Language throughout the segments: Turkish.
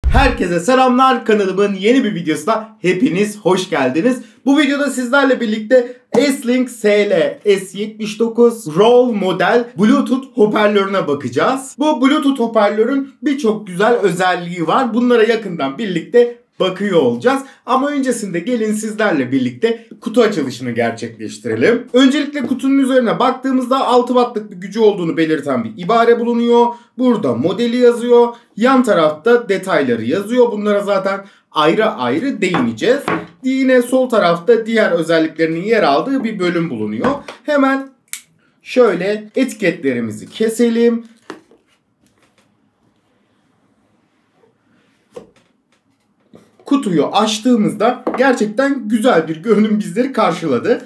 Herkese selamlar, kanalımın yeni bir videosuna hepiniz hoş geldiniz. Bu videoda sizlerle birlikte S-Link SL S79 Roll model Bluetooth hoparlörüne bakacağız. Bu Bluetooth hoparlörün birçok güzel özelliği var. Bunlara yakından birlikte bakıyor olacağız. Ama öncesinde gelin sizlerle birlikte kutu açılışını gerçekleştirelim. Öncelikle kutunun üzerine baktığımızda 6 wattlık bir gücü olduğunu belirten bir ibare bulunuyor. Burada modeli yazıyor. Yan tarafta detayları yazıyor. Bunlara zaten ayrı ayrı değineceğiz. Yine sol tarafta diğer özelliklerinin yer aldığı bir bölüm bulunuyor. Hemen şöyle etiketlerimizi keselim. Kutuyu açtığımızda gerçekten güzel bir görünüm bizleri karşıladı.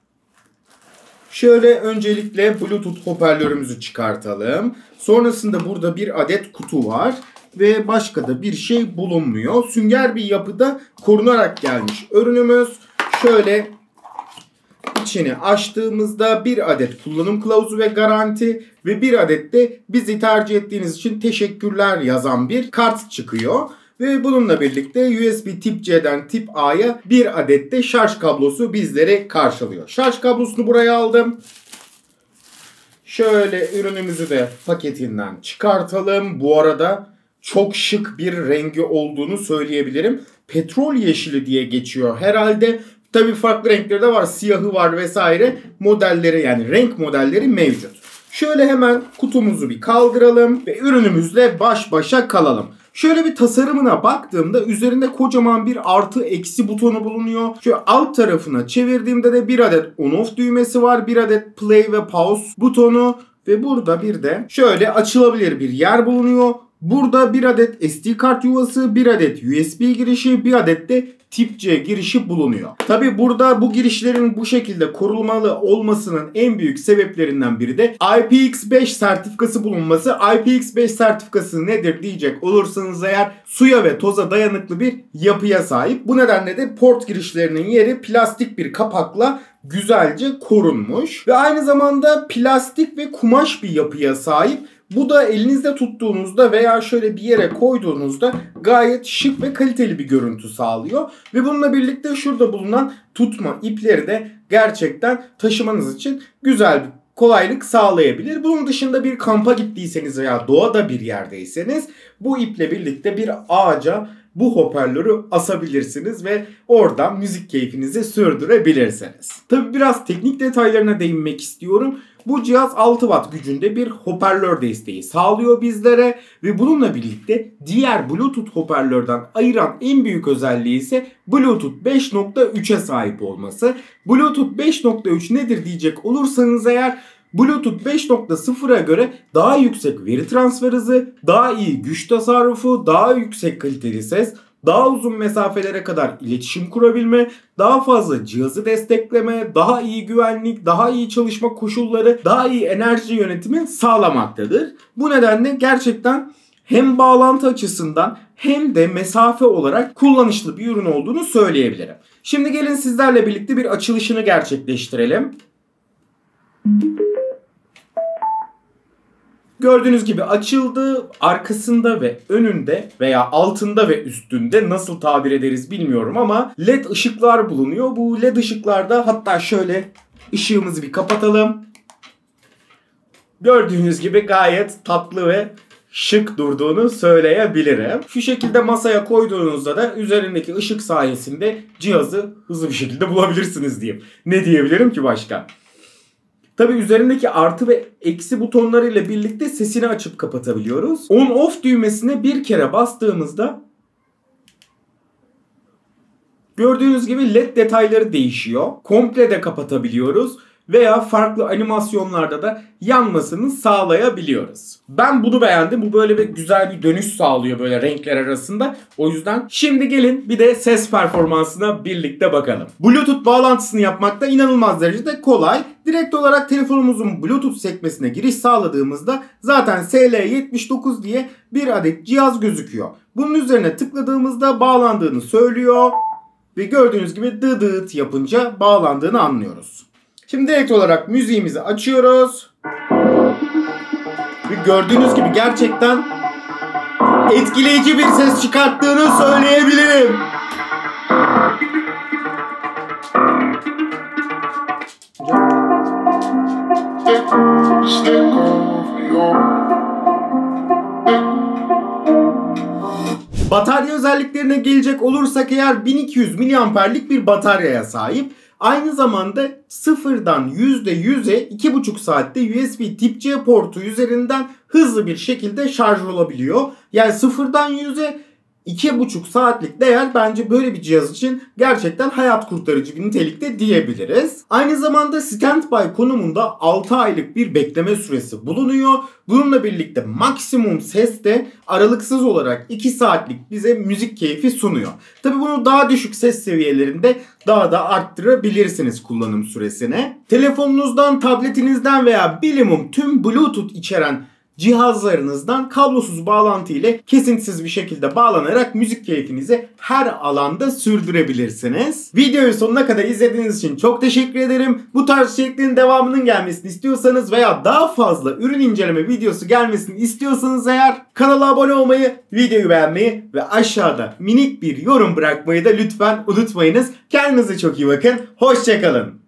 Şöyle öncelikle Bluetooth hoparlörümüzü çıkartalım. Sonrasında burada bir adet kutu var ve başka da bir şey bulunmuyor. Sünger bir yapıda korunarak gelmiş ürünümüz. Şöyle içini açtığımızda bir adet kullanım kılavuzu ve garanti ve bir adet de bizi tercih ettiğiniz için teşekkürler yazan bir kart çıkıyor. Ve bununla birlikte USB tip C'den tip A'ya bir adet de şarj kablosu bizleri karşılıyor. Şarj kablosunu buraya aldım. Şöyle ürünümüzü de paketinden çıkartalım. Bu arada çok şık bir rengi olduğunu söyleyebilirim. Petrol yeşili diye geçiyor herhalde. Tabii farklı renkleri de var. Siyahı var vesaire. Modelleri, yani renk modelleri mevcut. Şöyle hemen kutumuzu bir kaldıralım ve ürünümüzle baş başa kalalım. Şöyle bir tasarımına baktığımda üzerinde kocaman bir artı eksi butonu bulunuyor. Şöyle alt tarafına çevirdiğimde de bir adet on off düğmesi var. Bir adet play ve pause butonu ve burada bir de şöyle açılabilir bir yer bulunuyor. Burada bir adet SD kart yuvası, bir adet USB girişi, bir adet de tip C girişi bulunuyor. Tabi burada bu girişlerin bu şekilde korunmalı olmasının en büyük sebeplerinden biri de IPX5 sertifikası bulunması. IPX5 sertifikası nedir diyecek olursanız eğer, suya ve toza dayanıklı bir yapıya sahip. Bu nedenle de port girişlerinin yeri plastik bir kapakla güzelce korunmuş ve aynı zamanda plastik ve kumaş bir yapıya sahip. Bu da elinizde tuttuğunuzda veya şöyle bir yere koyduğunuzda gayet şık ve kaliteli bir görüntü sağlıyor. Ve bununla birlikte şurada bulunan tutma ipleri de gerçekten taşımanız için güzel bir kolaylık sağlayabilir. Bunun dışında bir kampa gittiyseniz veya doğada bir yerdeyseniz bu iple birlikte bir ağaca bu hoparlörü asabilirsiniz ve oradan müzik keyfinizi sürdürebilirsiniz. Tabi biraz teknik detaylarına değinmek istiyorum. Bu cihaz 6 watt gücünde bir hoparlör desteği sağlıyor bizlere ve bununla birlikte diğer Bluetooth hoparlörden ayıran en büyük özelliği ise Bluetooth 5.3'e sahip olması. Bluetooth 5.3 nedir diyecek olursanız eğer, Bluetooth 5.0'a göre daha yüksek veri transfer hızı, daha iyi güç tasarrufu, daha yüksek kaliteli ses, daha uzun mesafelere kadar iletişim kurabilme, daha fazla cihazı destekleme, daha iyi güvenlik, daha iyi çalışma koşulları, daha iyi enerji yönetimi sağlamaktadır. Bu nedenle gerçekten hem bağlantı açısından hem de mesafe olarak kullanışlı bir ürün olduğunu söyleyebilirim. Şimdi gelin sizlerle birlikte bir açılışını gerçekleştirelim. Gördüğünüz gibi açıldı. Arkasında ve önünde veya altında ve üstünde, nasıl tabir ederiz bilmiyorum ama LED ışıklar bulunuyor. Bu LED ışıklarda, hatta şöyle ışığımızı bir kapatalım. Gördüğünüz gibi gayet tatlı ve şık durduğunu söyleyebilirim. Şu şekilde masaya koyduğunuzda da üzerindeki ışık sayesinde cihazı hızlı bir şekilde bulabilirsiniz diyeyim. Ne diyebilirim ki başka? Tabi üzerindeki artı ve eksi butonlarıyla birlikte sesini açıp kapatabiliyoruz. On off düğmesine bir kere bastığımızda gördüğünüz gibi LED detayları değişiyor. Komple de kapatabiliyoruz veya farklı animasyonlarda da yanmasını sağlayabiliyoruz. Ben bunu beğendim. Bu böyle bir güzel bir dönüş sağlıyor böyle renkler arasında. O yüzden şimdi gelin bir de ses performansına birlikte bakalım. Bluetooth bağlantısını yapmak da inanılmaz derecede kolay. Direkt olarak telefonumuzun Bluetooth sekmesine giriş sağladığımızda zaten SL79 diye bir adet cihaz gözüküyor. Bunun üzerine tıkladığımızda bağlandığını söylüyor ve gördüğünüz gibi dıdıt yapınca bağlandığını anlıyoruz. Şimdi direkt olarak müziğimizi açıyoruz. Ve gördüğünüz gibi gerçekten etkileyici bir ses çıkarttığını söyleyebilirim. Batarya özelliklerine gelecek olursak eğer 1200 miliamperlik bir bataryaya sahip. Aynı zamanda sıfırdan %100'e 2,5 saatte USB Tip-C portu üzerinden hızlı bir şekilde şarj olabiliyor. Yani sıfırdan 100'e 2,5 saatlik değer bence böyle bir cihaz için gerçekten hayat kurtarıcı bir nitelikte diyebiliriz. Aynı zamanda standby konumunda 6 aylık bir bekleme süresi bulunuyor. Bununla birlikte maksimum ses de aralıksız olarak 2 saatlik bize müzik keyfi sunuyor. Tabi bunu daha düşük ses seviyelerinde daha da arttırabilirsiniz kullanım süresine. Telefonunuzdan, tabletinizden veya bilimum tüm Bluetooth içeren cihazlarınızdan kablosuz bağlantı ile kesintisiz bir şekilde bağlanarak müzik keyfinizi her alanda sürdürebilirsiniz. Videoyu sonuna kadar izlediğiniz için çok teşekkür ederim. Bu tarz içeriklerin devamının gelmesini istiyorsanız veya daha fazla ürün inceleme videosu gelmesini istiyorsanız eğer kanala abone olmayı, videoyu beğenmeyi ve aşağıda minik bir yorum bırakmayı da lütfen unutmayınız. Kendinize çok iyi bakın. Hoşça kalın.